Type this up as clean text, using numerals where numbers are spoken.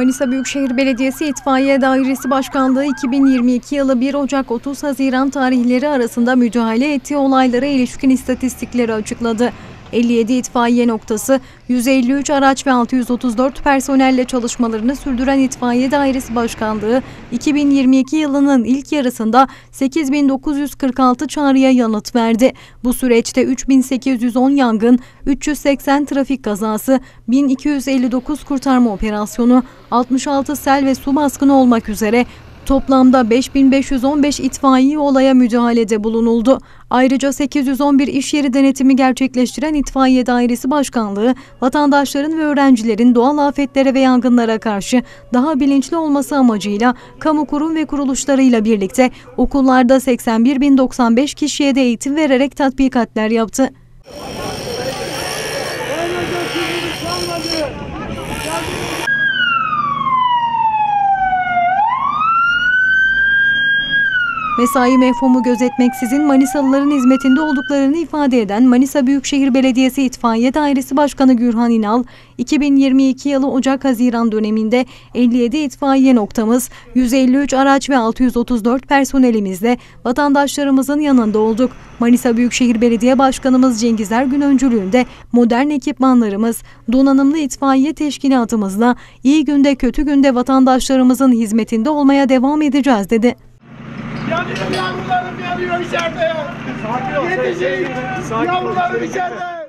Manisa Büyükşehir Belediyesi İtfaiye Dairesi Başkanlığı 2022 yılı 1 Ocak-30 Haziran tarihleri arasında müdahale ettiği olaylara ilişkin istatistikleri açıkladı. 57 itfaiye noktası, 153 araç ve 634 personelle çalışmalarını sürdüren İtfaiye Dairesi Başkanlığı, 2022 yılının ilk yarısında 8.946 çağrıya yanıt verdi. Bu süreçte 3.810 yangın, 380 trafik kazası, 1.259 kurtarma operasyonu, 66 sel ve su baskını olmak üzere toplamda 5.515 itfaiye olaya müdahalede bulunuldu. Ayrıca 811 iş yeri denetimi gerçekleştiren İtfaiye Dairesi Başkanlığı, vatandaşların ve öğrencilerin doğal afetlere ve yangınlara karşı daha bilinçli olması amacıyla kamu kurum ve kuruluşlarıyla birlikte okullarda 81.095 kişiye de eğitim vererek tatbikatler yaptı. Mesai mefhumu gözetmeksizin Manisalıların hizmetinde olduklarını ifade eden Manisa Büyükşehir Belediyesi İtfaiye Dairesi Başkanı Gürhan İnal, 2022 yılı Ocak-Haziran döneminde 57 itfaiye noktamız, 153 araç ve 634 personelimizle vatandaşlarımızın yanında olduk. Manisa Büyükşehir Belediye Başkanımız Cengiz Ergün öncülüğünde modern ekipmanlarımız, donanımlı itfaiye teşkilatımızla iyi günde kötü günde vatandaşlarımızın hizmetinde olmaya devam edeceğiz dedi. Yavrularım yanıyor içeride. Yetişin. Yavrularım içeride.